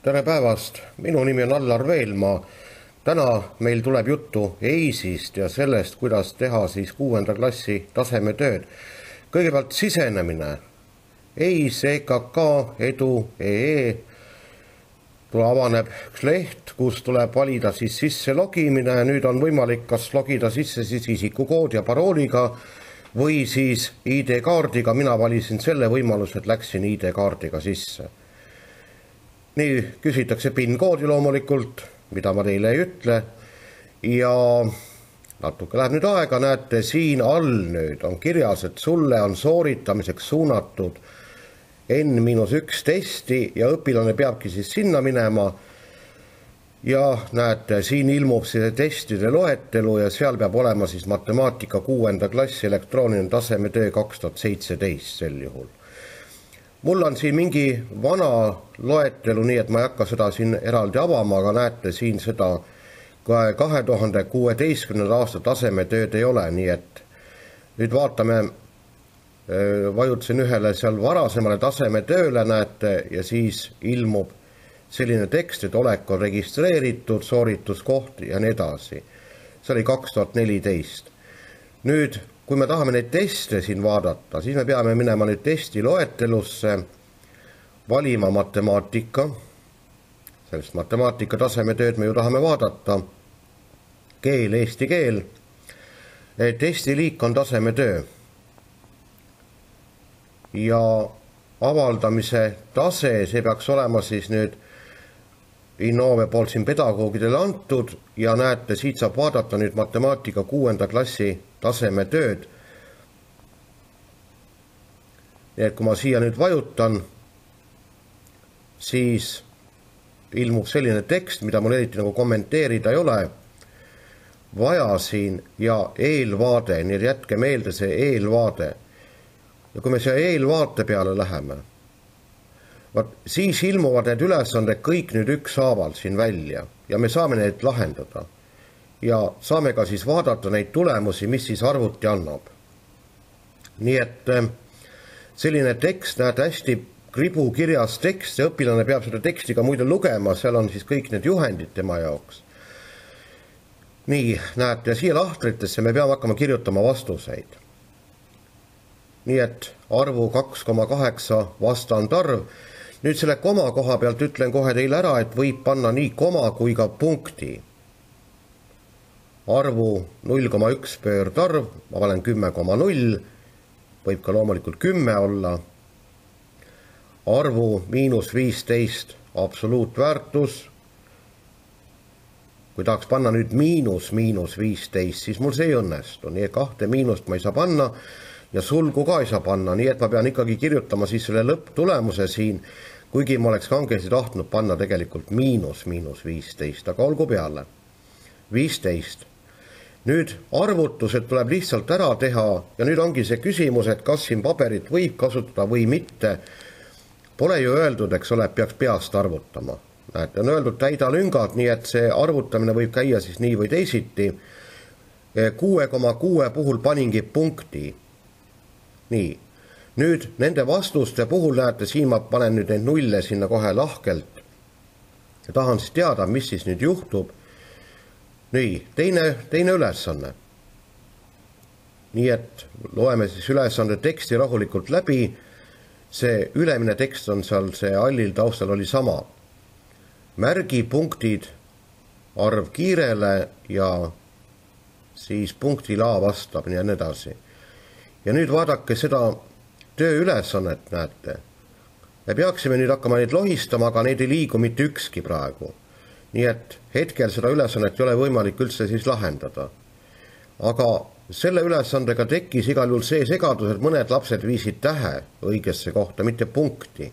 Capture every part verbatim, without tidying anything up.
Tere päevast, minu nimi on Allar Veelmaa. Täna meil tuleb juttu EIS-ist ja sellest, kuidas teha siis kuuenda klassi tasemetööd. Kõigepealt sisenemine. EIS, E K K, Edu, E E. Tule avaneb üks leht, kus tuleb valida siis sisse logimine. Nüüd on võimalik kas logida sisse siis isikukood ja parooliga või siis I D-kaardiga. Mina valisin selle võimaluse, et läksin I D-kaardiga sisse. Nii küsitakse PIN-koodi loomulikult, mida ma teile ei ütle, ja natuke läheb nüüd aega, näete siin all nüüd on kirjas, et sulle on sooritamiseks suunatud N üks testi ja õpilane peabki siis sinna minema ja näete, siin ilmub see testide loetelu ja seal peab olema siis matemaatika kuuenda klassi elektrooniline tasemetöö kaks tuhat seitseteist sel juhul. Mul on siin mingi vana loetelu, nii et ma ei hakka seda siin eraldi avama, aga näete siin seda kahe tuhande kuueteistkümnenda aasta tasemetööd ei ole, nii et nüüd vaatame, vajutasin ühele seal varasemale tasemetööle, näete, ja siis ilmub selline tekst, et olek on registreeritud, soorituskoht ja nii edasi. See oli kaks tuhat neliteist. Nüüd, kui me tahame neid teste siin vaadata, siis me peame minema nüüd testi loetelusse, valima matemaatika, sellest matemaatika tasemetööd me ju tahame vaadata, keel, eesti keel, testi liik on tasemetöö ja avaldamise tase, see peaks olema siis nüüd Innove poolt siin pedagoogidele antud ja näete, siit saab vaadata nüüd matemaatika kuuenda klassi tasemetööd. Nii et kui ma siia nüüd vajutan, siis ilmub selline tekst, mida mul eriti nagu kommenteerida ei ole. Vajasin ja eelvaade, nii et jätke meelde see eelvaade. Ja kui me siia eelvaate peale läheme, vaat, siis ilmuvad need ülesanded kõik nüüd ükshaaval siin välja ja me saame neid lahendada. Ja saame ka siis vaadata neid tulemusi, mis siis arvuti annab. Nii et selline tekst, näed hästi kribu kirjas tekst, see õpilane peab seda teksti ka muide lugema, seal on siis kõik need juhendid tema jaoks. Nii, näete, siia lahtritesse me peame hakkama kirjutama vastuseid. Nii et arvu kaks koma kaheksa vastandarv. Nüüd selle koma koha pealt ütlen kohe teile ära, et võib panna nii koma kui ka punkti. Arvu null koma üks pöördarv, ma panen kümme koma null, võib ka loomulikult kümme olla. Arvu miinus viisteist absoluutväärtus. Kui tahaks panna nüüd miinus miinus viisteist, siis mul see ei õnnestu, nii et kahte miinust ma ei saa panna ja sulgu ka ei saa panna, nii et ma pean ikkagi kirjutama siis selle lõpptulemuse siin, kuigi ma oleks kangesti tahtnud panna tegelikult miinus miinus viisteist, aga olgu peale. viisteist. Nüüd arvutused tuleb lihtsalt ära teha ja nüüd ongi see küsimus, et kas siin paberit võib kasutada või mitte. Pole ju öeldud, eks ole, et peaks peast arvutama. Näete, on öeldud täida lüngad, nii et see arvutamine võib käia siis nii või teisiti. kuue koma kuue puhul paningi punkti. Nii, nüüd nende vastuste puhul näete, siin ma panen nüüd neid nulle sinna kohe lahkelt. Ja tahan siis teada, mis siis nüüd juhtub. Nii, teine, teine ülesanne. Nii et loeme siis ülesande teksti rahulikult läbi. See ülemine tekst on seal, see allil taustal oli sama. Märgi punktid, arv kiirele ja siis punktil A vastab ja nii edasi. Ja nüüd vaadake seda tööülesannet, näete. Me peaksime nüüd hakkama neid lohistama, aga neid ei liigu mitte ükski praegu. Nii et hetkel seda ülesannet ei ole võimalik üldse siis lahendada. Aga selle ülesandega tekkis igal juhul see segadus, et mõned lapsed viisid tähe õigesse kohta, mitte punkti.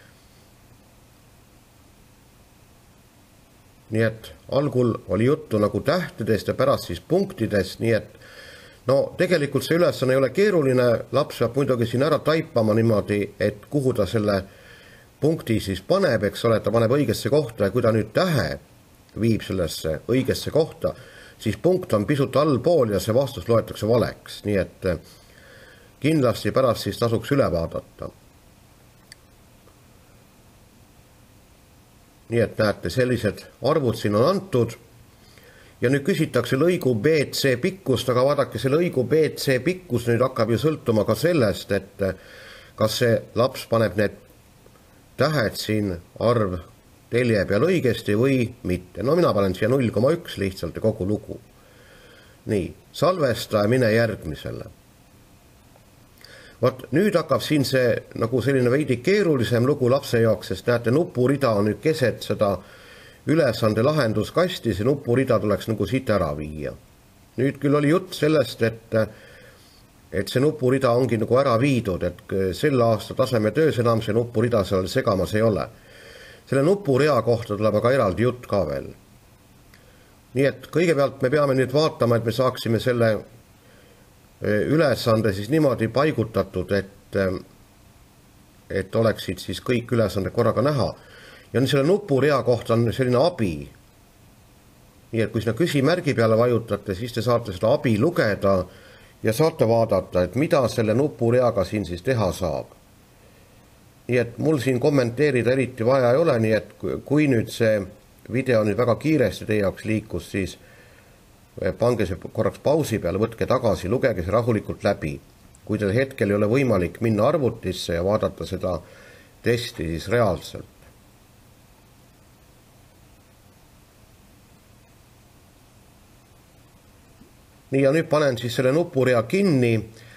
Nii et algul oli juttu nagu tähtedest ja pärast siis punktidest, nii et no tegelikult see ülesanne ei ole keeruline, laps peab muidugi siin ära taipama niimoodi, et kuhu ta selle punkti siis paneb, eks ole, ta paneb õigesse kohta ja kui ta nüüd tähe viib sellesse õigesse kohta, siis punkt on pisut allpool ja see vastus loetakse valeks, nii et kindlasti pärast siis tasuks üle vaadata. nii et näete, sellised arvud siin on antud ja nüüd küsitakse lõigu B C pikkust, aga vaadake, see lõigu B C pikkus nüüd hakkab ju sõltuma ka sellest, et kas see laps paneb need tähed siin arv telje peal õigesti või mitte. No mina panen siia null koma üks lihtsalt ja kogu lugu. Nii, salvesta ja mine järgmisele. Vaat nüüd hakkab siin see nagu selline veidi keerulisem lugu lapse jaoks, sest näete, nupurida on nüüd keset seda ülesande lahenduskasti, see nupurida tuleks nagu siit ära viia. Nüüd küll oli jutt sellest, et, et see nupurida ongi nagu ära viidud, et sel aasta taseme töös enam see nupurida seal segamas ei ole. Selle nupurea kohta tuleb aga eraldi jutt ka veel. Nii et kõigepealt me peame nüüd vaatama, et me saaksime selle ülesande siis niimoodi paigutatud, et, et oleksid siis kõik ülesande korraga näha. Ja selle nupurea kohta on selline abi. Nii et kui sinna küsimärgi peale vajutate, siis te saate seda abi lugeda ja saate vaadata, et mida selle nupureaga siin siis teha saab. Nii et mul siin kommenteerida eriti vaja ei ole, nii et kui nüüd see video nüüd väga kiiresti teie jaoks liikus, siis pange see korraks pausi peale, võtke tagasi, lugege see rahulikult läbi. Kui teil hetkel ei ole võimalik minna arvutisse ja vaadata seda testi siis reaalselt. Nii ja nüüd panen siis selle nupurea kinni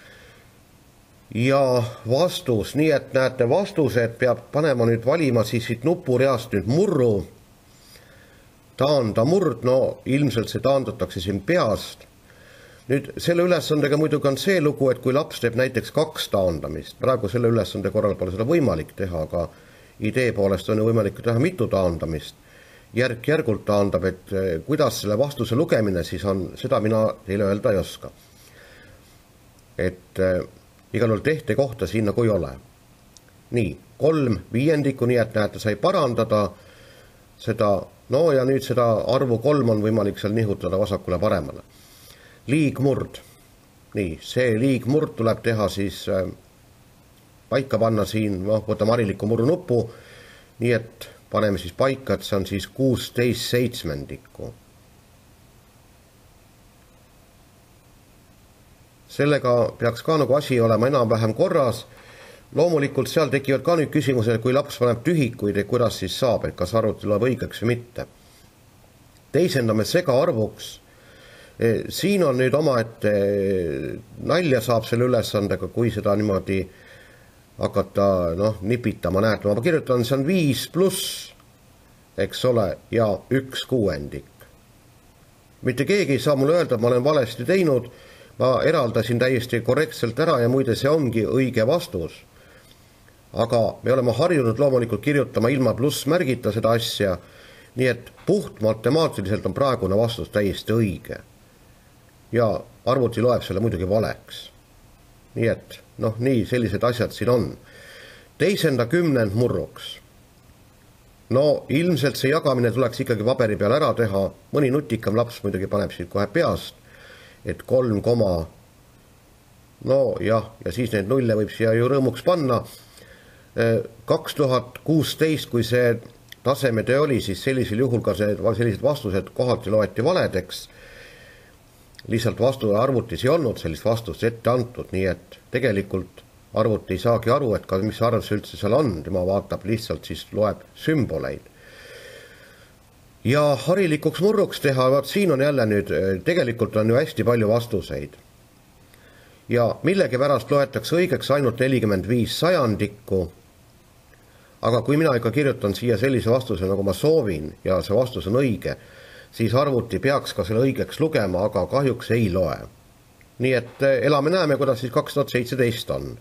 ja vastus, nii et näete vastused peab panema nüüd valima siis siit nupureast nüüd murru. Taanda murd, no ilmselt see taandatakse siin peast. Nüüd selle ülesandega muidugi on see lugu, et kui laps teeb näiteks kaks taandamist, praegu selle ülesande korral pole seda võimalik teha, aga idee poolest on ju võimalik teha mitu taandamist. Järk-järgult taandab, et kuidas selle vastuse lugemine siis on, seda mina teile öelda ei oska. Et äh, igal juhul tehte kohta siin nagu ei ole. Nii, kolm viiendikku, nii et näete, sai parandada seda. No ja nüüd seda arvu kolm on võimalik seal nihutada vasakule paremale. Liigmurd. Nii, see liigmurd tuleb teha siis äh, paika panna siin, noh, võtame hariliku murru nupu, nii et paneme siis paika, et see on siis kuusteist seitsmendikku. Sellega peaks ka nagu asi olema enam-vähem korras. Loomulikult seal tekivad ka nüüd küsimused, kui laps paneb tühikuid, et kuidas siis saab, et kas arvuti loeb õigeks või mitte. Teisendame segaarvuks. Siin on nüüd oma, et nalja saab selle ülesandega, kui seda niimoodi hakata noh, nipitama, näete, ma kirjutan, see on viis pluss, eks ole, ja üks kuuendik. Mitte keegi ei saa mulle öelda, et ma olen valesti teinud, ma eraldasin täiesti korrektselt ära ja muide see ongi õige vastus. Aga me oleme harjunud loomulikult kirjutama ilma plussmärgita seda asja, nii et puht matemaatiliselt on praegune vastus täiesti õige. Ja arvuti loeb selle muidugi valeks. Nii et, noh, nii sellised asjad siin on. Teisenda kümnend murruks. No ilmselt see jagamine tuleks ikkagi paberi peal ära teha, mõni nutikam laps muidugi paneb siit kohe peast, et kolm koma, no jah, ja siis need nulle võib siia ju rõõmuks panna. kaks tuhat kuusteist, kui see tasemetöö oli, siis sellisel juhul ka see, sellised vastused kohati loeti valedeks. Lihtsalt vastu arvutis ei olnud sellist vastust ette antud, nii et tegelikult arvuti ei saagi aru, et ka mis arv see üldse seal on, tema vaatab lihtsalt siis loeb sümboleid. Ja harilikuks murruks teha, vaat siin on jälle nüüd, tegelikult on ju hästi palju vastuseid. Ja millegi pärast loetakse õigeks ainult nelikümmend viis sajandikku, aga kui mina ikka kirjutan siia sellise vastuse, nagu ma soovin, ja see vastus on õige, siis arvuti peaks ka selle õigeks lugema, aga kahjuks ei loe. Nii et elame näeme, kuidas siis kaks tuhat seitseteist on.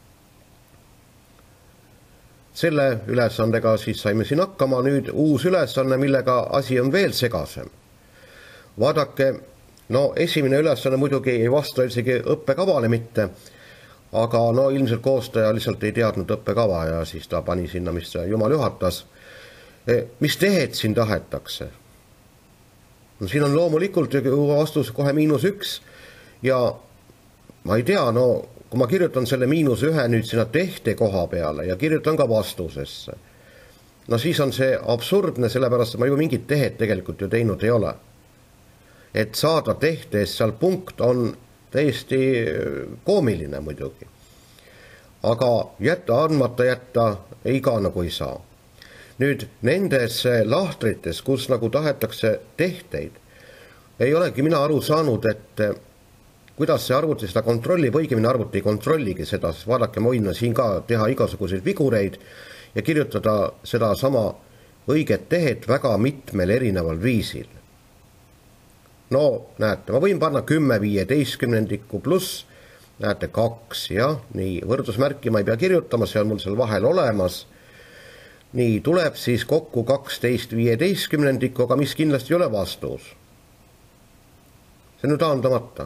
Selle ülesandega siis saime siin hakkama, nüüd uus ülesanne, millega asi on veel segasem. Vaadake, no esimene ülesanne muidugi ei vasta isegi õppekavale mitte, aga no ilmselt koostaja lihtsalt ei teadnud õppekava ja siis ta pani sinna, mis jumal juhatas. Mis tehed siin tahetakse? No siin on loomulikult vastus kohe miinus üks ja ma ei tea, no kui ma kirjutan selle miinus ühe nüüd sinna tehte koha peale ja kirjutan ka vastusesse, no siis on see absurdne, sellepärast ma ju mingit tehet tegelikult ju teinud ei ole. Et saada tehtes seal punkt on täiesti koomiline muidugi. Aga jätta, andmata jätta ei ka nagu ei saa. Nüüd nendes lahtrites, kus nagu tahetakse tehteid, ei olegi mina aru saanud, et kuidas see arvuti seda kontrollib, õigemini arvuti ei kontrolligi seda, sest vaadake, ma võin siin ka teha igasuguseid vigureid ja kirjutada seda sama õiget tehet väga mitmel erineval viisil. No näete, ma võin panna kümme viieteistkümnendikku pluss, näete kaks, jah, nii võrdusmärki ma ei pea kirjutama, see on mul seal vahel olemas. Nii tuleb siis kokku kaksteist viieteistkümnendikku, aga mis kindlasti ei ole vastus. See on nüüd taandamata.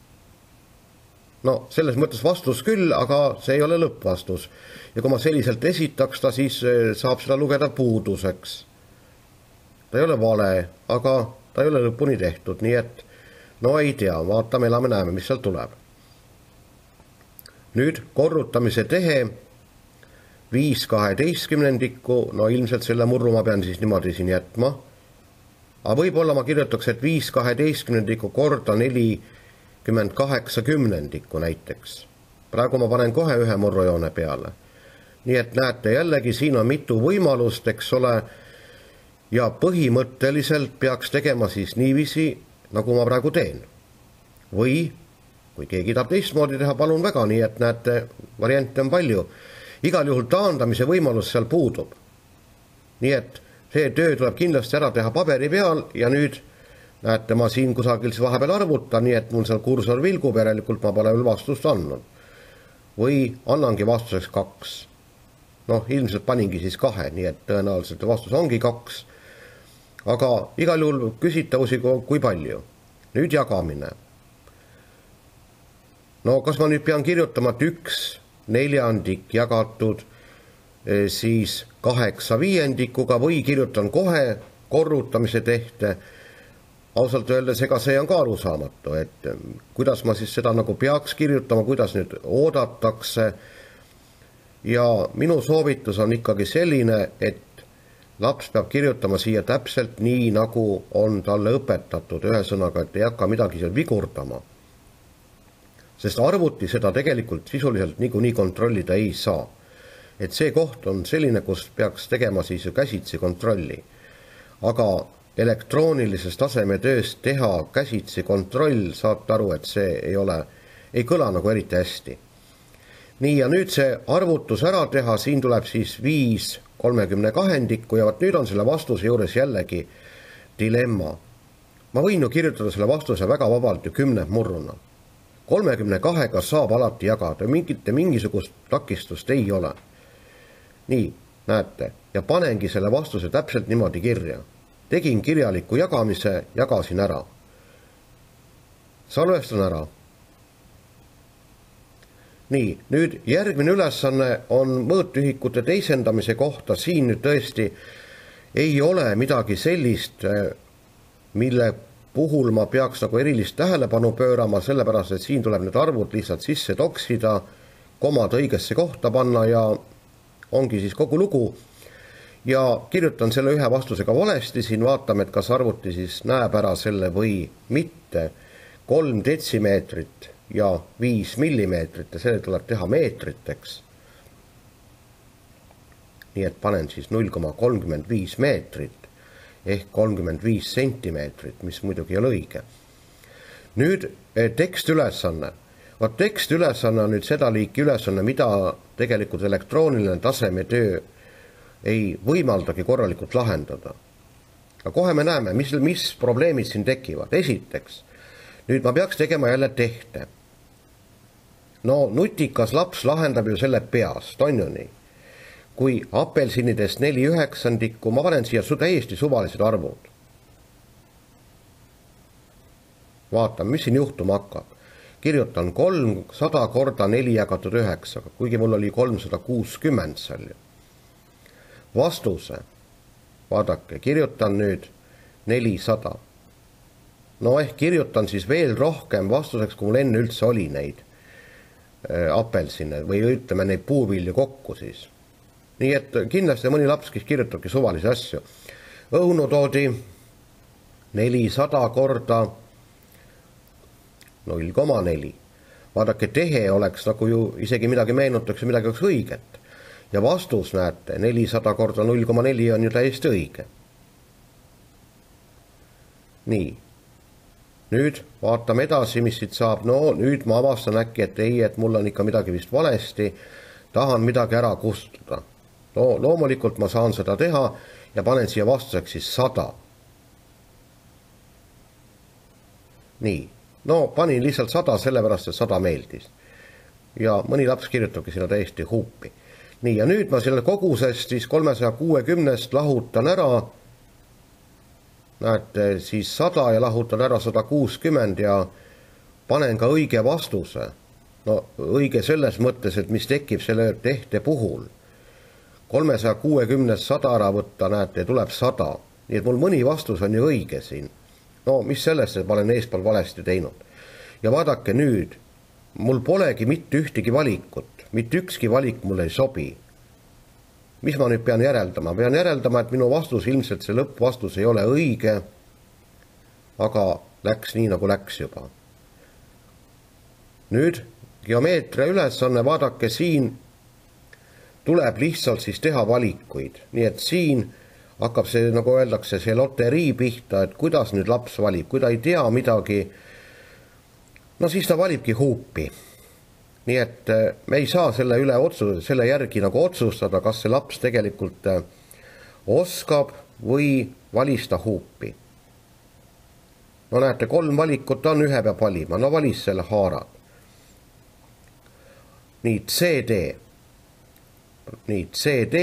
No selles mõttes vastus küll, aga see ei ole lõppvastus. Ja kui ma selliselt esitaks ta, siis saab seda lugeda puuduseks. Ta ei ole vale, aga ta ei ole lõpuni tehtud, nii et no ei tea, vaatame, elame, näeme, mis seal tuleb. Nüüd korrutamise tehe viis kaheteistkümnendikku, no ilmselt selle murru ma pean siis niimoodi siin jätma. Aga võib-olla ma kirjutaks, et viis kaheteistkümnendikku korda nelikümmend kaheksa kümnendikku näiteks. Praegu ma panen kohe ühe murrujoone peale. Nii et näete jällegi, siin on mitu võimalust, eks ole, ja põhimõtteliselt peaks tegema siis niiviisi, nagu ma praegu teen. Või, kui keegi tahab teistmoodi teha, palun väga, nii et näete, variante on palju. Igal juhul taandamise võimalus seal puudub. Nii et see töö tuleb kindlasti ära teha paberi peal ja nüüd näete, ma siin kusagil vahepeal arvutan, nii et mul seal kursor vilgub, järelikult ma pole veel vastust andnud. Või annangi vastuseks kaks. Noh, ilmselt paningi siis kahe, nii et tõenäoliselt vastus ongi kaks. Aga igal juhul küsitavusi kui palju. Nüüd jagamine. No kas ma nüüd pean kirjutama, et üks neljandik jagatud siis kaheksa viiendikuga või kirjutan kohe korrutamise tehte. Ausalt öeldes, ega see on ka arusaamatu, et kuidas ma siis seda nagu peaks kirjutama, kuidas nüüd oodatakse. Ja minu soovitus on ikkagi selline, et laps peab kirjutama siia täpselt nii, nagu on talle õpetatud, ühesõnaga, et ei hakka midagi seal vigurdama. Sest arvuti seda tegelikult sisuliselt niikuinii kontrollida ei saa. Et see koht on selline, kus peaks tegema siis käsitsi kontrolli. Aga elektroonilises tasemetööst teha käsitsi kontroll, saate aru, et see ei ole, ei kõla nagu eriti hästi. Nii, ja nüüd see arvutus ära teha, siin tuleb siis viis kolmekümne kahendikku ja nüüd on selle vastuse juures jällegi dilemma. Ma võin ju kirjutada selle vastuse väga vabalt ju kümne murruna. kolmekümne kahega saab alati jagada, mingite mingisugust takistust ei ole. Nii, näete, ja panengi selle vastuse täpselt niimoodi kirja. Tegin kirjaliku jagamise, jagasin ära. Salvestan ära. Nii, nüüd järgmine ülesanne on mõõtühikute teisendamise kohta. Siin nüüd tõesti ei ole midagi sellist, mille puhul ma peaks nagu erilist tähelepanu pöörama, sellepärast, et siin tuleb need arvud lihtsalt sisse toksida, komad õigesse kohta panna ja ongi siis kogu lugu. Ja kirjutan selle ühe vastusega valesti, siin vaatame, et kas arvuti siis näeb ära selle või mitte. kolm detsimeetrit ja viis millimeetrit ja selle tuleb teha meetriteks. Nii et panen siis null koma kolmkümmend viis meetrit ehk kolmkümmend viis sentimeetrit, mis muidugi ei ole õige. Nüüd tekstülesanne. Vaat tekstülesanne on nüüd seda liiki ülesanne, mida tegelikult elektrooniline tasemetöö ei võimaldagi korralikult lahendada. Aga kohe me näeme, mis, mis probleemid siin tekivad. Esiteks, nüüd ma peaks tegema jälle tehte. No nutikas laps lahendab ju selle peast, on ju nii. Kui apelsinidest neli üheksandikku, ma panen siia täiesti suvalised arvud. Vaatame, mis siin juhtuma hakkab. Kirjutan kolmsada korda neli jagatud üheksa, kuigi mul oli kolmsada kuuskümmend seal ju. Vastuse, vaadake, kirjutan nüüd nelisada. No ehk kirjutan siis veel rohkem vastuseks, kui mul enne üldse oli neid apelsine või ütleme neid puuvilju kokku siis. nii et kindlasti mõni laps, kes kirjutabki suvalisi asju. Õunu toodi nelisada korda null koma neli. Vaadake, tehe oleks nagu ju isegi midagi meenutaks ja midagi oleks õiget. Ja vastus, näete, nelisada korda null koma neli on ju täiesti õige. Nii. Nüüd vaatame edasi, mis siit saab. No nüüd ma avastan äkki, et ei, et mul on ikka midagi vist valesti. Tahan midagi ära kustuda. No loomulikult ma saan seda teha ja panen siia vastuseks siis sada. Nii. No panin lihtsalt sada sellepärast, et sada meeldis. Ja mõni laps kirjutabki sinna täiesti huupi. Nii, ja nüüd ma selle kogusest siis kolmesaja kuuekümnest lahutan ära. Näete, siis sada ja lahutan ära sada kuuskümmend ja panen ka õige vastuse. No õige selles mõttes, et mis tekib selle tehte puhul. kolmesaja kuuekümnest sada ära võtta, näete, tuleb sada. Nii et mul mõni vastus on ju õige siin. No mis sellest, et ma olen eespool valesti teinud. Ja vaadake nüüd, mul polegi mitte ühtegi valikut, mitte ükski valik mul ei sobi. Mis ma nüüd pean järeldama? Pean järeldama, et minu vastus, ilmselt see lõppvastus ei ole õige, aga läks nii, nagu läks juba. Nüüd, geomeetria ülesanne, vaadake siin, tuleb lihtsalt siis teha valikuid. Nii et siin hakkab see, nagu öeldakse, see loterii pihta, et kuidas nüüd laps valib, kui ta ei tea midagi, no siis ta valibki huupi. Nii et me ei saa selle üle otsus, selle järgi nagu otsustada, kas see laps tegelikult oskab või valis ta huupi. No näete, kolm valikut on, ühe peab valima, no valis selle haarad. Nii, C D. Nii, C D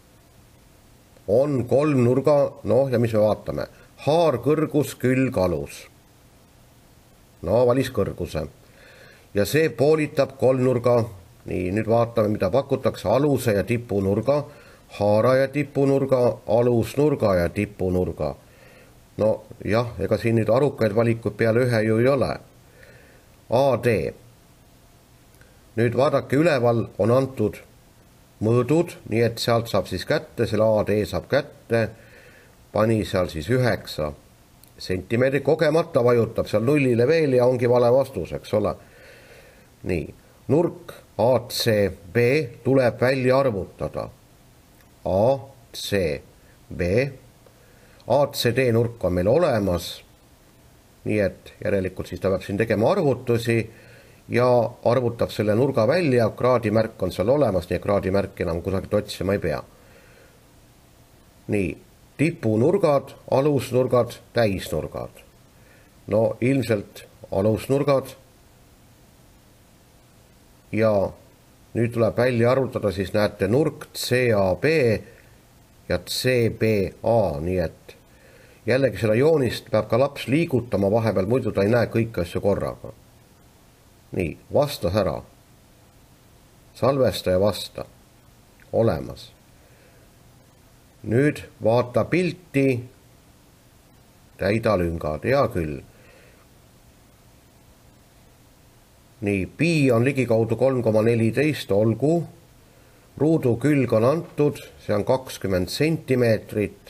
on kolmnurga, noh ja mis me vaatame, haar, kõrgus, külg, alus. No valis kõrguse. Ja see poolitab kolmnurga, nii nüüd vaatame, mida pakutakse, aluse ja tipunurga, haara ja tipunurga, alusnurga ja tipunurga. No jah, ega siin nüüd arukaid valikuid peale ühe ju ei ole. A D. Nüüd vaadake, üleval on antud mõõdud, nii et sealt saab siis kätte, selle A D saab kätte, pani seal siis üheksa sentimeetri, kogemata vajutab seal nullile veel ja ongi vale vastus, eks ole. Nii, nurk A C B tuleb välja arvutada. A C B, A C D nurk on meil olemas, nii et järelikult siis ta peab siin tegema arvutusi, ja arvutab selle nurga välja, kraadimärk on seal olemas, nii kraadimärk enam kusagilt otsima ei pea. Nii, tipunurgad, alusnurgad, täisnurgad. No ilmselt alusnurgad. Ja nüüd tuleb välja arvutada, siis näete nurk C A B ja C B A, nii et jällegi seda joonist peab ka laps liigutama vahepeal, muidu ta ei näe kõiki asju korraga. Nii, vastas ära. Salvesta ja vasta. Olemas. Nüüd vaata pilti, täida lüngad, hea küll. Nii, pi on ligikaudu kolm koma neliteist, olgu. Ruudu külg on antud, see on kakskümmend sentimeetrit.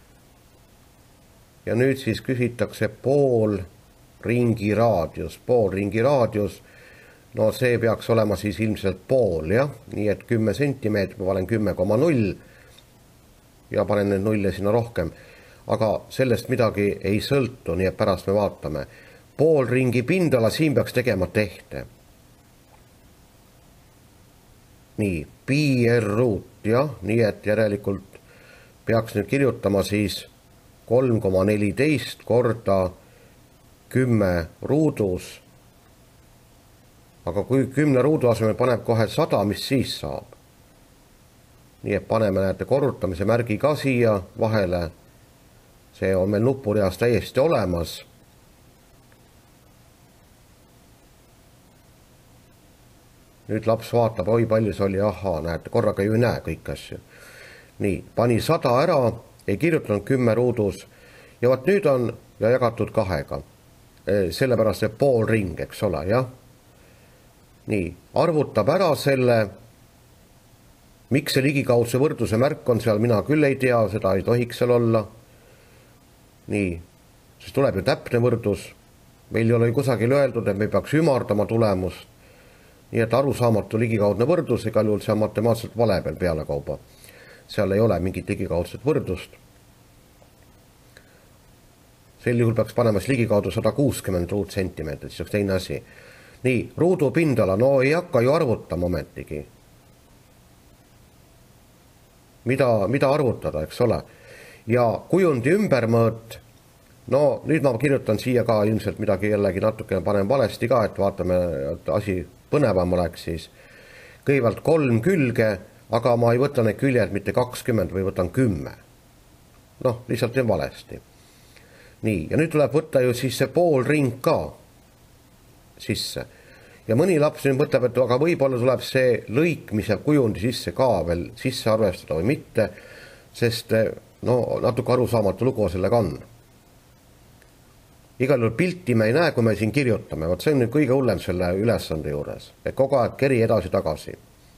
Ja nüüd siis küsitakse pool ringi raadius, pool ringi raadius, no see peaks olema siis ilmselt pool, jah, nii et kümme sentimeetrit, ma panen kümme koma null ja panen need nulle sinna rohkem, aga sellest midagi ei sõltu, nii et pärast me vaatame. Pool ringi pindala, siin peaks tegema tehte. Nii, pi r ruut, jah, nii et järelikult peaks nüüd kirjutama siis kolm koma neliteist korda kümme ruudus, aga kui kümne ruudu asemel paneb kohe sada, mis siis saab? Nii et paneme, näete, korrutamise märgi ka siia vahele, see on meil nupureas täiesti olemas. Nüüd laps vaatab, oi palju see oli, ahaa, näete, korraga ju ei näe kõik asju. Nii, pani sada ära, ei kirjutanud kümme ruudus ja vaat nüüd on ja jagatud kahega. Sellepärast see pool ring, eks ole, jah. Nii, arvutab ära selle Miks see ligikaudse võrdluse märk on seal, mina küll ei tea, seda ei tohiks seal olla. Nii, siis tuleb ju täpne võrdlus. Meil ei ole ju kusagil öeldud, et me peaks ümardama tulemust. Nii et arusaamatu ligikaudne võrdlus, igal juhul see on matemaatiliselt vale peal pealekauba. Seal ei ole mingit ligikaudset võrdlust. Sel juhul peaks panemas ligikaudu sada kuuskümmend ruutsentimeetrit, siis oleks teine asi. Nii, ruudu pindala, no ei hakka ju arvutama ometigi. Mida, mida arvutada, eks ole. Ja kujundi ümbermõõt, no nüüd ma kirjutan siia ka ilmselt midagi jällegi natuke panen valesti ka, et vaatame, et asi põnevam oleks siis. Kõigepealt kolm külge, aga ma ei võta need küljed mitte kakskümmend või võtan kümme. Noh, lihtsalt on valesti. Nii, ja nüüd tuleb võtta ju siis see pool ring ka sisse. Ja mõni laps nüüd mõtleb, et aga võib-olla tuleb see lõik, mis jääb kujundi sisse ka veel sisse arvestada või mitte, sest no, natuke arusaamatu lugu sellega on. Igal juhul pilti me ei näe, kui me siin kirjutame. Vaat see on nüüd kõige hullem selle ülesande juures, et kogu aeg keri edasi-tagasi.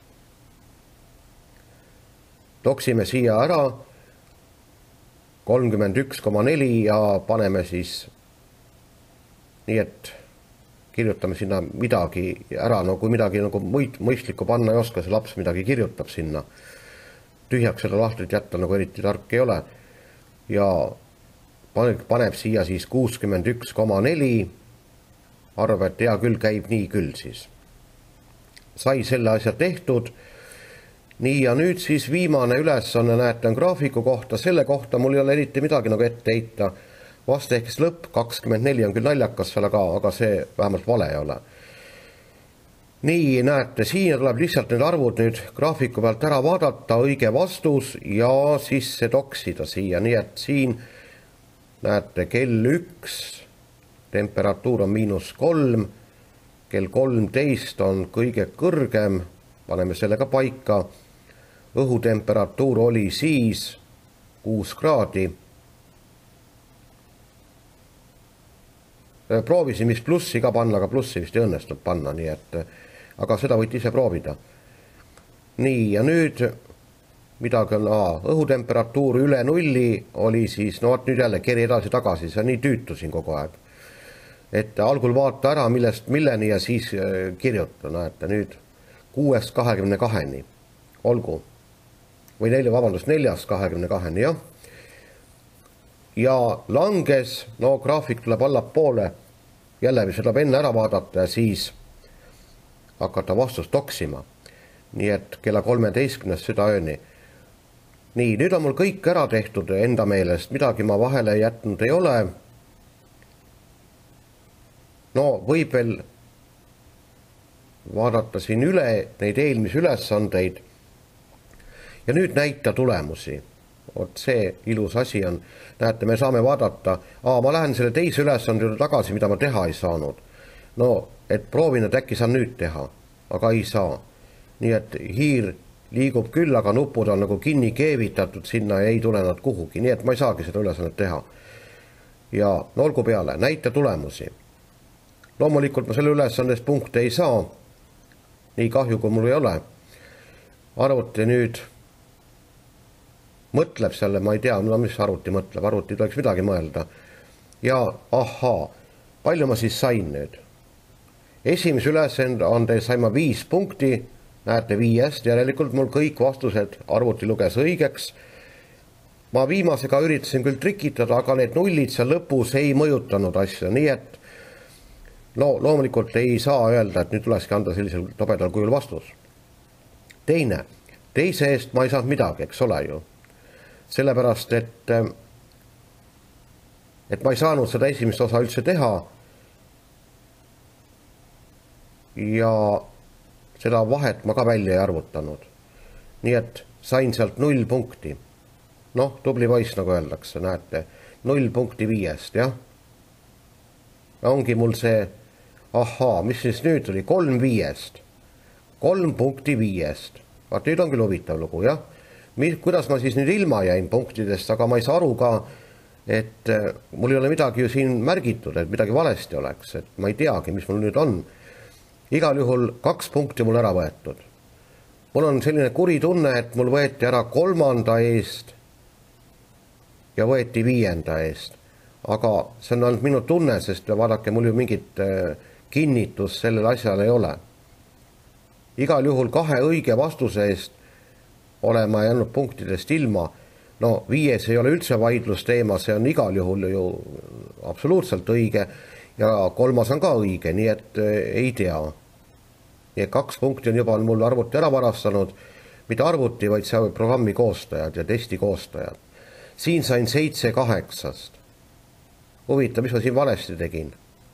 Toksime siia ära kolmkümmend üks koma neli ja paneme siis nii, et kirjutame sinna midagi ära, no kui midagi nagu mõistlikku panna ei oska, see laps midagi kirjutab sinna. Tühjaks seda lahtrit jätta nagu eriti tark ei ole. Ja paneb siia siis kuuskümmend üks koma neli, arv, et hea küll käib nii küll siis. Sai selle asja tehtud. Nii, ja nüüd siis viimane ülesanne, näete, on graafiku kohta. Selle kohta mul ei ole eriti midagi nagu ette heita. Vaste ehk lõpp kakskümmend neli on küll naljakas seal, aga, aga see vähemalt vale ei ole. Nii, näete, siin tuleb lihtsalt need arvud nüüd graafiku pealt ära vaadata, õige vastus ja sisse toksida siia. Nii et siin näete kell üks, temperatuur on miinus kolm, kell kolmteist on kõige kõrgem, paneme selle ka paika. Õhutemperatuur oli siis kuus kraadi. Proovisin, mis plussi ka panna, aga plussi vist ei õnnestunud panna, nii et, aga seda võite ise proovida. Nii, ja nüüd midagi on, aa, õhutemperatuur üle nulli oli siis, no vaat nüüd jälle keri edasi tagasi, see on nii tüütusin kogu aeg. Et algul vaata ära, millest milleni ja siis kirjuta, näete, nüüd kuuest kahekümne kaheni, olgu, või nelja, vabandust, neljast kahekümne kaheni, jah. Ja langes, no graafik tuleb allapoole, jälle seda enne ära vaadata ja siis hakata vastust toksima. Nii et kella kolmeteistkümnest seda ööni. Nii, nüüd on mul kõik ära tehtud enda meelest, midagi ma vahele jätnud ei ole. No võib veel vaadata siin üle neid eelmisi ülesandeid ja nüüd näita tulemusi. Oot see ilus asi on, näete, me saame vaadata, aa, ma lähen selle teise ülesande tagasi, mida ma teha ei saanud. No, et proovin, et äkki saan nüüd teha, aga ei saa. Nii et hiir liigub küll, aga nupud on nagu kinni keevitatud sinna ja ei tule nad kuhugi, nii et ma ei saagi seda ülesannet teha. Ja no olgu peale, näita tulemusi. Loomulikult ma selle ülesandest punkte ei saa, nii kahju kui mul ei ole. Arvuti nüüd mõtleb selle, ma ei tea, no mis arvuti mõtleb, arvuti tuleks midagi mõelda. Ja ahaa, palju ma siis sain nüüd? Esimese ülesande sain ma viis punkti, näete viiest, järelikult mul kõik vastused arvuti luges õigeks. Ma viimasega üritasin küll trikitada, aga need nullid seal lõpus ei mõjutanud asja, nii et no, loomulikult ei saa öelda, et nüüd tulekski anda sellisel tobedal kujul vastus. Teine, teise eest ma ei saanud midagi, eks ole ju. Sellepärast, et, et ma ei saanud seda esimest osa üldse teha ja seda vahet ma ka välja ei arvutanud. Nii et sain sealt null punkti. Noh, tubli poiss, nagu öeldakse, näete, null punkti viiest, jah. Ja ongi mul see, ahaa, mis siis nüüd oli, kolm viiest. Kolm punkti viiest. Vaat nüüd on küll huvitav lugu, jah. Kuidas ma siis nüüd ilma jäin punktidest, aga ma ei saa aru ka, et mul ei ole midagi ju siin märgitud, et midagi valesti oleks, et ma ei teagi, mis mul nüüd on. Igal juhul kaks punkti mul ära võetud. mul on selline kuri tunne, et mul võeti ära kolmanda eest ja võeti viienda eest. Aga see on ainult minu tunne, sest vaadake, mul ju mingit kinnitus sellel asjal ei ole. Igal juhul kahe õige vastuse eest olen ma jäänud punktidest ilma. No viies ei ole üldse vaidlusteema, see on igal juhul ju absoluutselt õige ja kolmas on ka õige, nii et ei tea. Ja kaks punkti on juba mul arvuti ära varastanud, mitte arvuti, vaid see programmi koostajad ja testi koostajad. Siin sain seitse kaheksast. Huvitav, mis ma siin valesti tegin?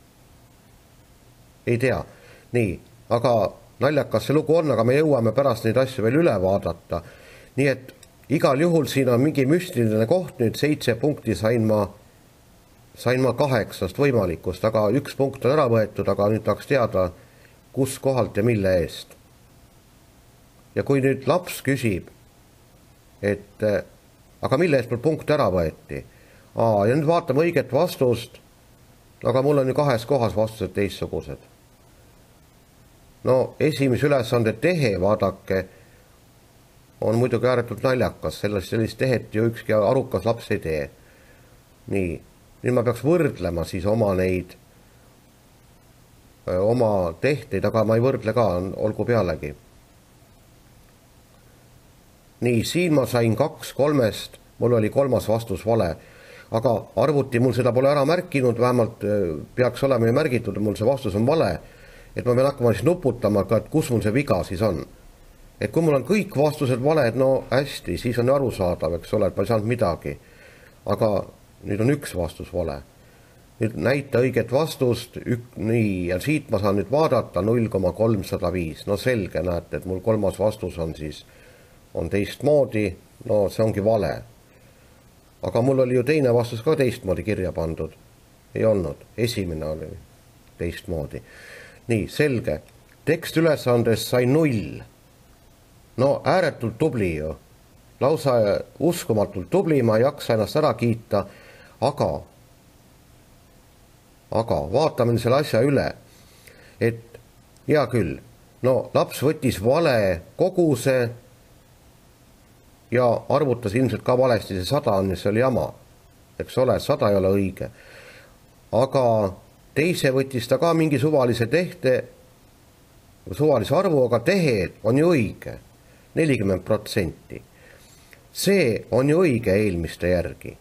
Ei tea. Nii, aga naljakas see lugu on, aga me jõuame pärast neid asju veel üle vaadata. Nii et igal juhul siin on mingi müstiline koht, nüüd seitse punkti sain ma, sain ma kaheksast võimalikust, aga üks punkt on ära võetud, aga nüüd tahaks teada, kus kohalt ja mille eest. Ja kui nüüd laps küsib, et aga mille eest mul punkt ära võeti? Aa, ja nüüd vaatame õiget vastust, aga mul on ju kahes kohas vastused teistsugused. No esimese ülesande tehe, vaadake, on muidugi ääretult naljakas, sellest sellist tehet ju ükski arukas laps ei tee. Nii, nüüd ma peaks võrdlema siis oma neid, oma tehteid, aga ma ei võrdle ka, olgu pealegi. Nii, siin ma sain kaks kolmest, mul oli kolmas vastus vale, aga arvuti mul seda pole ära märkinud, vähemalt peaks olema ju märgitud, et mul see vastus on vale, et ma pean hakkama siis nuputama, et kus mul see viga siis on. Et kui mul on kõik vastused valed, no hästi, siis on arusaadav, eks ole, et ma ei saanud midagi. Aga nüüd on üks vastus vale. Nüüd näita õiget vastust, ük, nii, ja siit ma saan nüüd vaadata null koma kolmsada viis. No selge, näete, et mul kolmas vastus on siis, on teistmoodi, no see ongi vale. Aga mul oli ju teine vastus ka teistmoodi kirja pandud. Ei olnud, esimene oli teistmoodi. Nii, selge. Tekst ülesandes sai null. No ääretult tubli ju. Lausa uskumatult tubli, ma ei jaksa ennast ära kiita, aga, aga vaatame selle asja üle, et hea küll, no laps võttis vale koguse ja arvutas ilmselt ka valesti, see sada on, see oli jama, eks ole, sada ei ole õige, aga teise võttis ta ka mingi suvalise tehte, suvalise arvu, aga tehe on ju õige, nelikümmend protsenti. See on ju õige eelmiste järgi.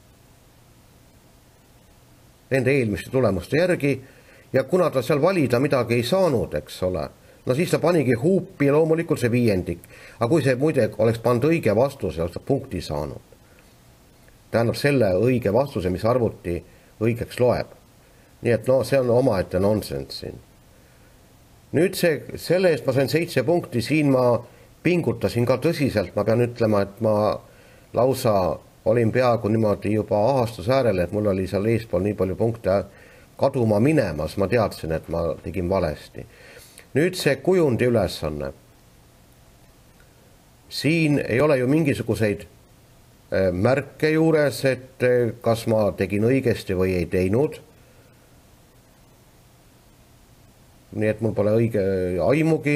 Nende eelmiste tulemuste järgi, ja kuna ta seal valida midagi ei saanud, eks ole, no siis ta panigi huupi ja loomulikult see viiendik. Aga kui see muide oleks pannud õige vastuse, oleks ta punkti saanud. Tähendab selle õige vastuse, mis arvuti õigeks loeb. Nii et no see on omaette nonsense siin. Nüüd see, selle eest ma sain seitse punkti, siin ma pingutasin ka tõsiselt, ma pean ütlema, et ma lausa olin peaaegu niimoodi juba ahastuse äärele, et mul oli seal eespool nii palju punkte kaduma minemas, ma teadsin, et ma tegin valesti. Nüüd see kujundi ülesanne. Siin ei ole ju mingisuguseid märke juures, et kas ma tegin õigesti või ei teinud. Nii et mul pole õige aimugi.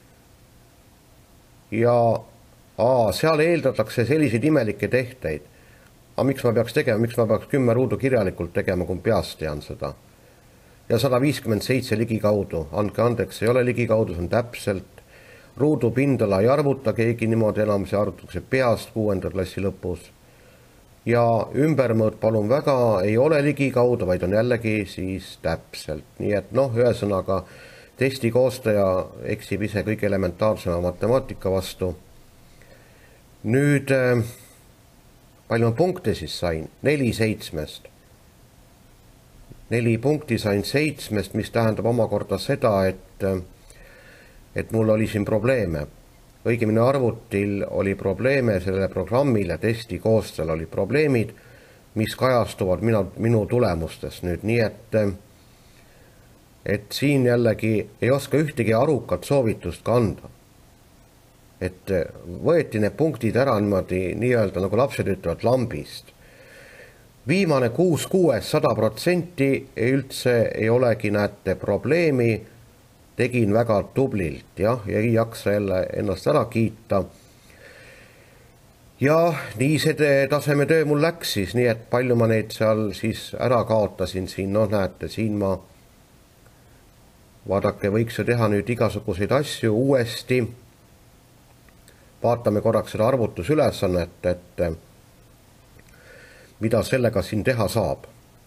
Ja aa, seal eeldatakse selliseid imelikke tehteid. Aga miks ma peaks tegema, miks ma peaks kümme ruudu kirjalikult tegema, kui peast tean seda. Ja sada viiskümmend seitse ligikaudu, andke andeks, ei ole ligikaudu, see on täpselt. Ruudu pindala ei arvuta keegi niimoodi enam, see arvutakse peast kuuenda klassi lõpus. Ja ümbermõõt palun väga, ei ole ligikaudu, vaid on jällegi siis täpselt. Nii et noh, ühesõnaga testi koostaja eksib ise kõige elementaarsema matemaatika vastu. Nüüd, palju ma punkte siis sain? Neli seitsmest. Neli punkti sain seitsmest, mis tähendab omakorda seda, et, et mul oli siin probleeme. Õigemini arvutil oli probleeme sellele programmile, testi koostajal oli probleemid, mis kajastuvad minu, minu tulemustes nüüd, nii et et siin jällegi ei oska ühtegi arukat soovitust kanda. Et võeti need punktid ära niimoodi, nii-öelda nagu lapsed ütlevad lambist. Viimane kuus kuues sada protsenti üldse ei olegi näete probleemi, tegin väga tublilt, jah, ja ei jaksa jälle ennast ära kiita. Ja nii see tasemetöö mul läks siis, nii et palju ma neid seal siis ära kaotasin siin, noh näete, siin ma, vaadake, võiks ju teha nüüd igasuguseid asju uuesti. Vaatame korraks seda arvutusülesannet, et mida sellega siin teha saab.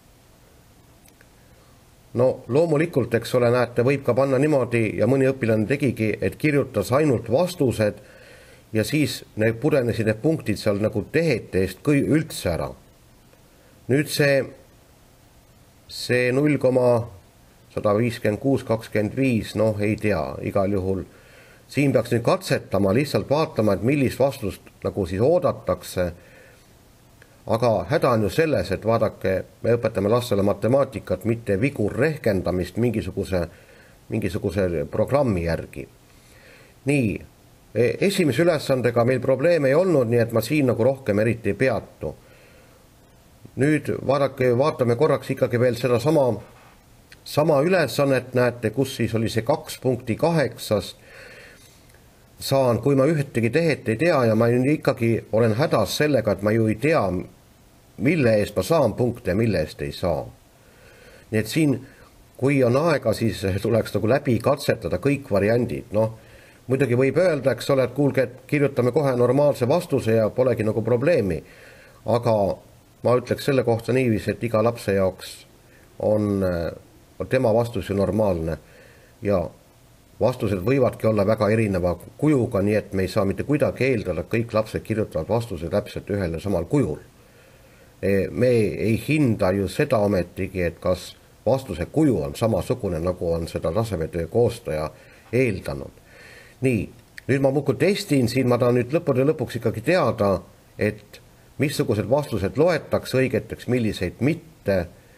No loomulikult, eks ole, näete, võib ka panna niimoodi ja mõni õpilane tegigi, et kirjutas ainult vastused ja siis need pudenesid need punktid seal nagu tehete eest üldse ära. Nüüd see, see null koma sada viiskümmend kuus kakskümmend viis, noh ei tea, igal juhul. Siin peaks nüüd katsetama, lihtsalt vaatama, et millist vastust nagu siis oodatakse. Aga häda on ju selles, et vaadake, me õpetame lastele matemaatikat, mitte vigur rehkendamist mingisuguse, mingisuguse programmi järgi. Nii, esimese ülesandega meil probleeme ei olnud, nii et ma siin nagu rohkem eriti ei peatu. Nüüd vaadake, vaatame korraks ikkagi veel seda sama, sama ülesannet, näete, kus siis oli see kaks punkti kaheksast. Saan, kui ma ühtegi tehet ei tea ja ma ikkagi olen hädas sellega, et ma ju ei tea, mille eest ma saan punkte ja mille eest ei saa. Nii et siin, kui on aega, siis tuleks nagu läbi katsetada kõik variandid, noh, muidugi võib öelda, eks ole, et kuulge, et kirjutame kohe normaalse vastuse ja polegi nagu probleemi. Aga ma ütleks selle kohta niivis, et iga lapse jaoks on, on tema vastus ju normaalne. Ja vastused võivadki olla väga erineva kujuga, nii et me ei saa mitte kuidagi eeldada, et kõik lapsed kirjutavad vastuse täpselt ühel ja samal kujul. Me ei hinda ju seda ometigi, et kas vastuse kuju on samasugune, nagu on seda tasemetöö koostaja eeldanud. Nii, nüüd ma muidu testin, siin ma tahan nüüd lõppude lõpuks ikkagi teada, et missugused vastused loetakse õigeteks, milliseid mitte.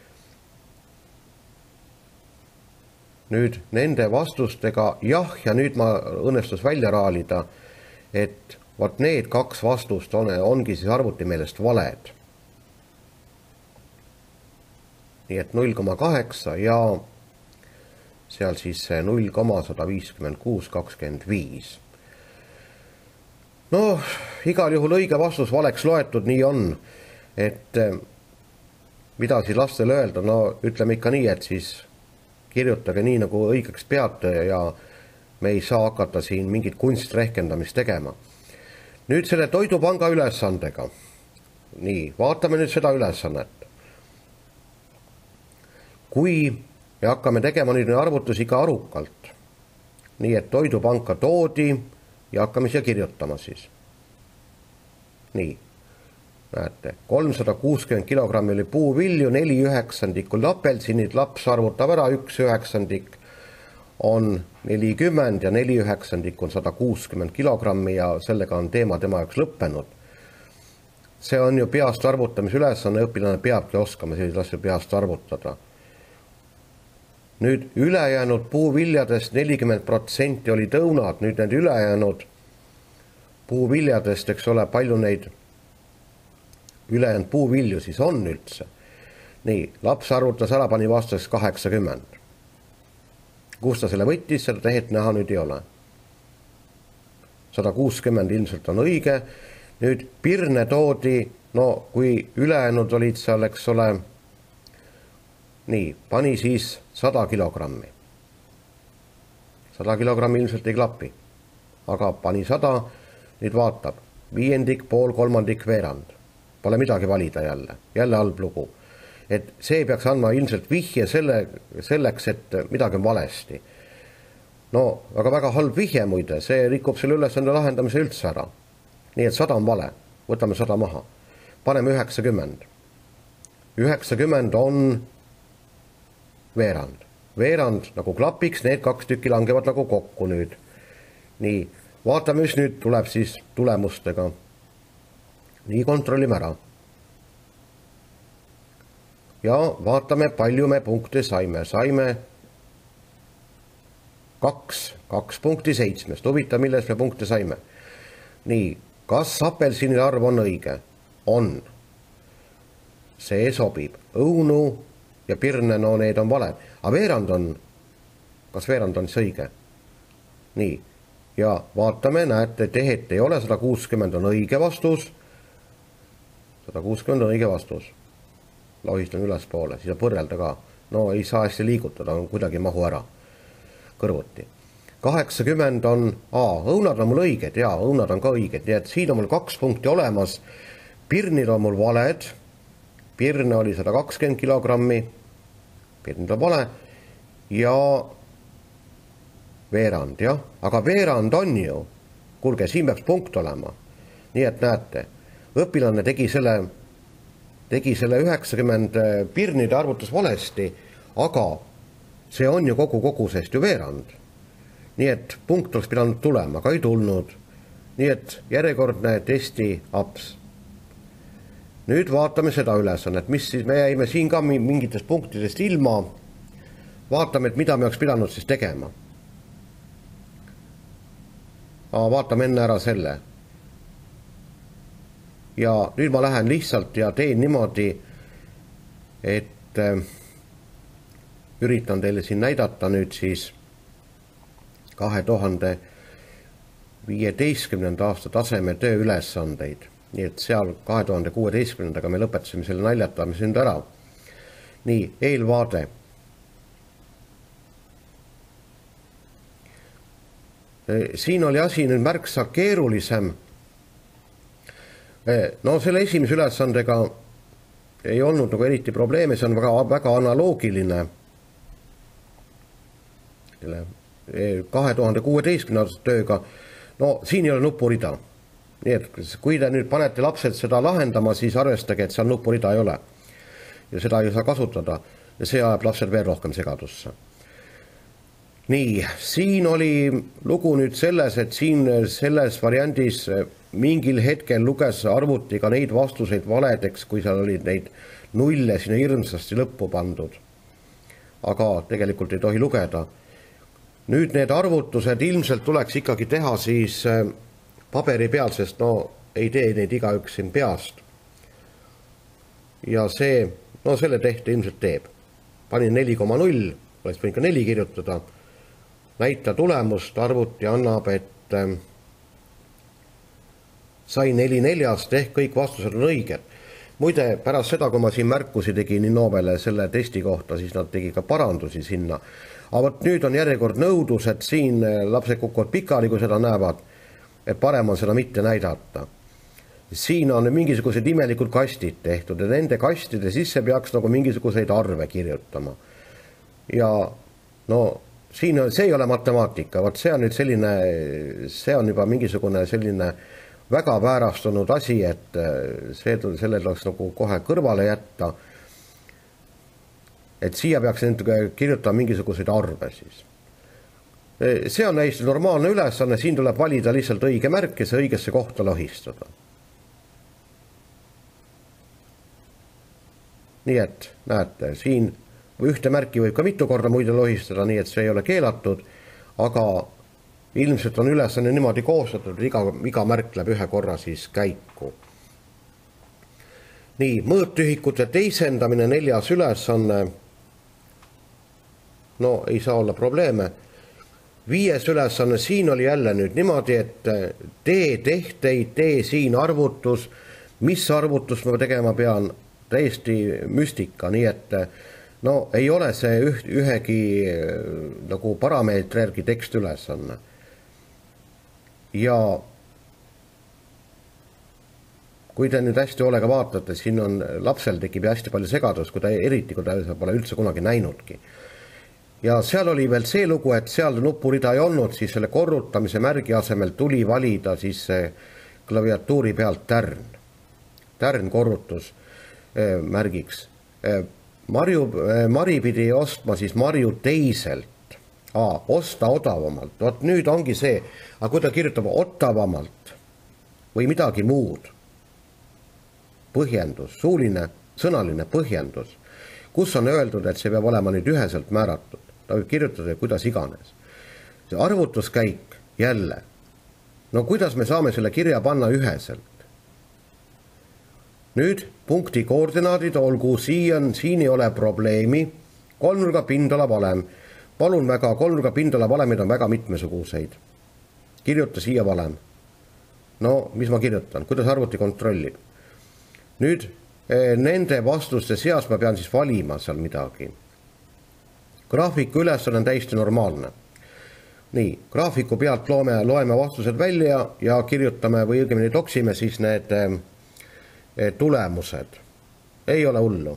Nüüd nende vastustega, jah, ja nüüd ma õnnestus välja raalida, et vaat need kaks vastust on, ongi siis arvuti meelest valed. Nii et null koma kaheksa ja seal siis null koma sada viiskümmend kuus kakskümmend viis. No, igal juhul õige vastus valeks loetud, nii on, et mida siis lastele öelda, no ütleme ikka nii, et siis kirjutage nii, nagu õigeks peate ja me ei saa hakata siin mingit kunstrehkendamist tegema. Nüüd selle toidupanga ülesandega. Nii, vaatame nüüd seda ülesannet. Kui me hakkame tegema nüüd arvutusi ka arukalt. Nii et toidupanka toodi ja hakkame siia kirjutama siis. Nii, näete, kolmsada kuuskümmend kilogrammi oli puuvilju, neli üheksandikku apelsinid, laps arvutab ära, üks üheksandik on nelikümmend ja neli üheksandik on sada kuuskümmend kilogrammi ja sellega on teema tema jaoks lõppenud. See on ju peast arvutamise ülesanne, õpilane peabki oskama selliseid asju peast arvutada. Nüüd ülejäänud puuviljadest nelikümmend protsenti oli tõunad, nüüd need ülejäänud puuviljadest, eks ole, palju neid ülejäänud puuvilju siis on üldse. Nii, laps arvutas ära, pani vastuseks kaheksakümmend. Kus ta selle võttis, seda tehet näha nüüd ei ole. sada kuuskümmend ilmselt on õige. Nüüd pirne toodi, no kui ülejäänud olid seal, eks ole, nii, pani siis sada kilogrammi. sada kilogrammi ilmselt ei klapi. Aga pani sada, nüüd vaatab, viiendik, pool, kolmandik, veerand. Pole midagi valida jälle, jälle halb lugu. Et see peaks andma ilmselt vihje selle, selleks, et midagi on valesti. No, aga väga halb vihje muide, see rikub selle ülesande lahendamise üldse ära. Nii et sada on vale, võtame sada maha. Paneme üheksakümmend. üheksakümmend on veerand. Veerand nagu klapiks, need kaks tükki langevad nagu kokku nüüd. Nii, vaatame, mis nüüd tuleb siis tulemustega. Nii, kontrollime ära. Ja vaatame, palju me punkte saime. Saime kaks, kaks punkti seitsmest. Huvitav, milles me punkte saime. Nii, kas apelsinide arv on õige? On. See sobib. Õunu ja pirne, no need on valed. Aga veerand on kas veerand on siis õige? Nii, ja vaatame, näete, tehet ei ole, sada kuuskümmend on õige vastus. sada kuuskümmend on õige vastus. Lohistan üles poole, siis põrrelda ka. No ei saa hästi liigutada, on kuidagi mahu ära kõrvuti. kaheksakümmend on, aa, õunad on mul õiged, jaa, õunad on ka õiged, nii et siin on mul kaks punkti olemas. Pirnid on mul valed, pirne oli sada kakskümmend kilogrammi, pirnid on vale, ja veerand, jah, aga veerand on ju, kuulge, siin peaks punkt olema. Nii et näete, õpilane tegi selle, tegi selle üheksakümmend pirnide arvutus valesti, aga see on ju kogu kogusest ju veerand. Nii et punkt oleks pidanud tulema, aga ei tulnud. Nii et järjekordne testi aps. Nüüd vaatame seda ülesannet, mis siis, me jäime siin ka mingitest punktidest ilma. Vaatame, et mida me oleks pidanud siis tegema. Vaatame enne ära selle. Ja nüüd ma lähen lihtsalt ja teen niimoodi, et üritan teile siin näidata nüüd siis kahe tuhande viieteistkümnenda aasta taseme töö ülesandeid. Nii et seal kahe tuhande kuueteistkümnendaga me lõpetasime selle naljatamise nüüd ära. Nii, eelvaade. Siin oli asi nüüd märksa keerulisem. No selle esimese ülesandega ei olnud nagu eriti probleeme, see on väga, väga analoogiline. kahe tuhande kuueteistkümnenda tööga, no siin ei ole nupurida. Nii et kui te nüüd panete lapsed seda lahendama, siis arvestage, et seal nupurida ei ole. Ja seda ei saa kasutada ja see ajab lapsed veel rohkem segadusse. Nii, siin oli lugu nüüd selles, et siin selles variandis mingil hetkel luges arvuti ka neid vastuseid valedeks, kui seal olid neid nulle sinna hirmsasti lõppu pandud. Aga tegelikult ei tohi lugeda. Nüüd need arvutused ilmselt tuleks ikkagi teha siis paberi peal, sest no ei tee neid igaüks siin peast. Ja see, no selle tehte ilmselt teeb. Panin neli koma null, oleks võin ka neli kirjutada. Näita tulemust, arvuti annab, et sai neli neljast, ehk kõik vastused on õiged. Muide, pärast seda, kui ma siin märkusi tegin Innovele selle testi kohta, siis nad tegi ka parandusi sinna. Aga nüüd on järjekord nõudus, et siin lapsed kukuvad pikali, kui seda näevad, et parem on seda mitte näidata. Siin on mingisugused imelikud kastid tehtud ja nende kastide sisse peaks nagu mingisuguseid arve kirjutama. Ja no siin on, see ei ole matemaatika, vaat see on nüüd selline, see on juba mingisugune selline väga väärastunud asi, et see, selle tuleks nagu kohe kõrvale jätta. Et siia peaks nüüd kirjutada mingisuguseid arve siis. See on hästi normaalne ülesanne, siin tuleb valida lihtsalt õige märk ja see õigesse kohta lohistada. Nii et näete, siin ühte märki võib ka mitu korda muide lohistada, nii et see ei ole keelatud, aga ilmselt on ülesanne niimoodi koostatud, iga, iga märk läheb ühe korra siis käiku. Nii, mõõtühikute teisendamine, neljas ülesanne. No ei saa olla probleeme. Viies ülesanne, siin oli jälle nüüd niimoodi, et tee tehteid, tee siin arvutus, mis arvutus ma tegema pean, täiesti müstika, nii et no ei ole see üht, ühegi nagu parameetri järgi tekst ülesanne. Ja kui te nüüd hästi hoolega vaatate, siin on lapsel tekib hästi palju segadust, kui ta eriti, kui ta pole üldse kunagi näinudki. Ja seal oli veel see lugu, et seal nupurida ei olnud, siis selle korrutamise märgi asemel tuli valida siis klaviatuuri pealt tärn. Tärn korrutus märgiks. Marju, Mari pidi ostma siis Marju teiselt. Aa, osta odavamalt. Vot nüüd ongi see, aga kui ta kirjutab odavamalt või midagi muud, põhjendus, suuline, sõnaline põhjendus, kus on öeldud, et see peab olema nüüd üheselt määratud. Ta võib kirjutada, kuidas iganes. See arvutuskäik jälle. No kuidas me saame selle kirja panna üheselt? Nüüd punkti koordinaadid olgu siin, siin ei ole probleemi, kolmnurga pindala valem. palun väga, kolmnurga pindala valemeid on väga mitmesuguseid. Kirjuta siia valem. No, mis ma kirjutan? Kuidas arvuti kontrollib? Nüüd nende vastuste seas ma pean siis valima seal midagi. Graafiku ülesanne on täiesti normaalne. Nii, graafiku pealt loeme, loeme vastused välja ja kirjutame või õigemini toksime siis need eh, tulemused. Ei ole hullu.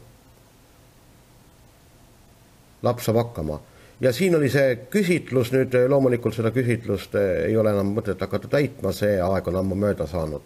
Laps saab hakkama. Ja siin oli see küsitlus, nüüd loomulikult seda küsitlust ei ole enam mõtet hakata täitma, see aeg on ammu mööda saanud.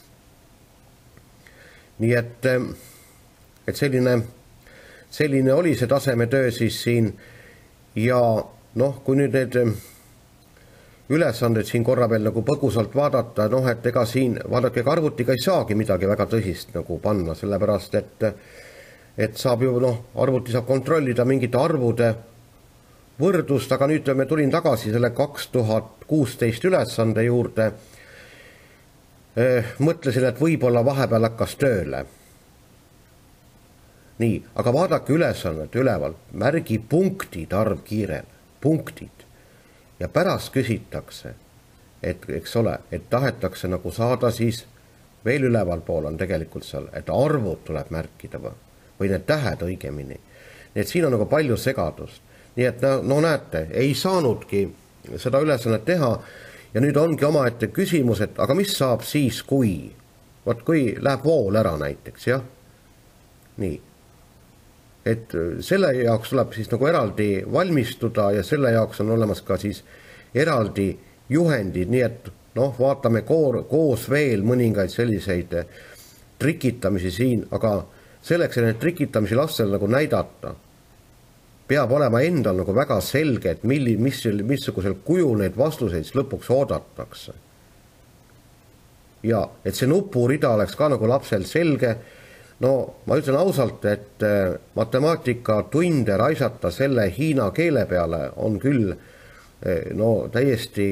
Nii et, et selline, selline oli see tasemetöö siis siin ja noh, kui nüüd need ülesanded siin korra veel nagu põgusalt vaadata, noh, et ega siin vaadake, arvutiga ei saagi midagi väga tõsist nagu panna, sellepärast et, et saab ju, noh, arvuti saab kontrollida mingite arvude võrdlust, aga nüüd me tulin tagasi selle kaks tuhat kuusteist ülesande juurde. Mõtlesin, et võib-olla vahepeal hakkas tööle. Nii, aga vaadake ülesannet üleval, märgi punktid arv kiirel, punktid. Ja pärast küsitakse, et eks ole, et tahetakse nagu saada siis veel üleval pool on tegelikult seal, et arvud tuleb märkida või need tähed õigemini. Nii et siin on nagu palju segadust. Nii et no, no näete, ei saanudki seda ülesannet teha ja nüüd ongi omaette küsimus, et aga mis saab siis, kui, võt kui läheb vool ära näiteks, jah? Nii. Et selle jaoks tuleb siis nagu eraldi valmistuda ja selle jaoks on olemas ka siis eraldi juhendid, nii et noh, vaatame koor, koos veel mõningaid selliseid trikitamisi siin, aga selleks, et need trikitamisi lastel nagu näidata, peab olema endal nagu väga selge, et milli, mis, missugusel kujul neid vastuseid lõpuks oodatakse. Ja et see nupurida oleks ka nagu lapsel selge. No ma ütlen ausalt, et matemaatika tunde raisata selle hiina keele peale on küll no, täiesti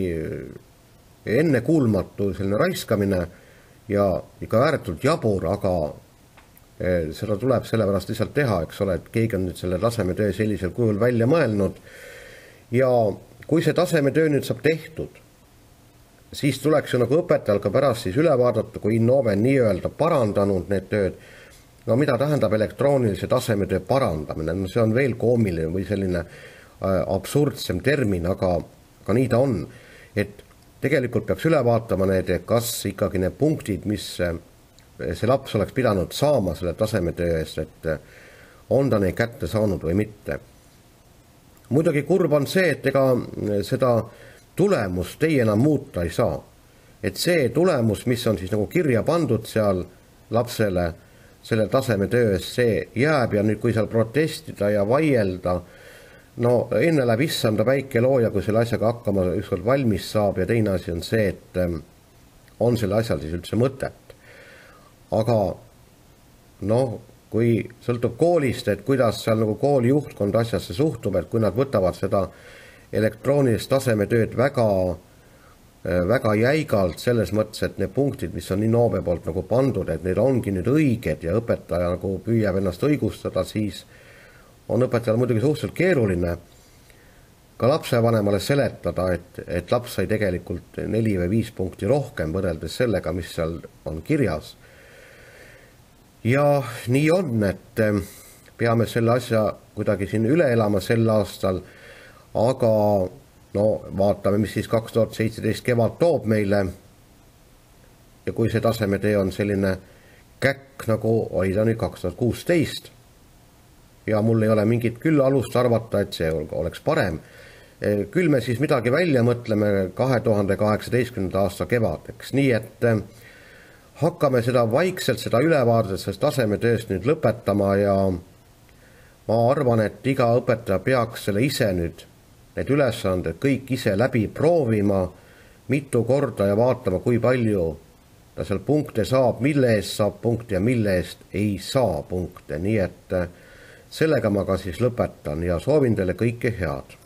ennekuulmatu selline raiskamine ja ikka ääretult jabur, aga seda tuleb sellepärast lihtsalt teha, eks ole, et keegi on nüüd selle tasemetöö sellisel kujul välja mõelnud ja kui see tasemetöö nüüd saab tehtud, siis tuleks ju nagu õpetajal ka pärast siis üle vaadata, kui Innove nii-öelda parandanud need tööd. No mida tähendab elektroonilise tasemetöö parandamine? No see on veel koomiline või selline absurdsem termin, aga, aga nii ta on. Et tegelikult peaks üle vaatama need, kas ikkagi need punktid, mis see laps oleks pidanud saama selle tasemetöö eest, et on ta neid kätte saanud või mitte. Muidugi kurb on see, et ega seda tulemust ei enam muuta ei saa. Et see tulemus, mis on siis nagu kirja pandud seal lapsele, selle tasemetöö eest, see jääb ja nüüd kui seal protestida ja vaielda, no enne läheb issanda päike looja, kui selle asjaga hakkama ükskord valmis saab ja teine asi on see, et on selle asjal siis üldse mõtet. Aga noh, kui sõltub koolist, et kuidas seal nagu kooli juhtkond asjasse suhtub, et kui nad võtavad seda elektroonilist tasemetööd väga väga jäigalt selles mõttes, et need punktid, mis on Innove poolt nagu pandud, et need ongi nüüd õiged ja õpetaja nagu püüab ennast õigustada, siis on õpetajal muidugi suhteliselt keeruline ka lapsevanemale seletada, et, et laps sai tegelikult neli või viis punkti rohkem võrreldes sellega, mis seal on kirjas. Ja nii on, et peame selle asja kuidagi siin üle elama sel aastal, aga no vaatame, mis siis kaks tuhat seitseteist kevad toob meile ja kui see tasemetöö on selline käkk nagu oli ta nüüd kaks tuhat kuusteist ja mul ei ole mingit küll alust arvata, et see oleks parem, küll me siis midagi välja mõtleme kahe tuhande kaheksateistkümnenda aasta kevadeks, nii et hakkame seda vaikselt, seda ülevaadet sellest tasemetööst nüüd lõpetama ja ma arvan, et iga õpetaja peaks selle ise nüüd need ülesanded kõik ise läbi proovima mitu korda ja vaatama, kui palju ta seal punkte saab, mille eest saab punkte ja mille eest ei saa punkte. Nii et sellega ma ka siis lõpetan ja soovin teile kõike head.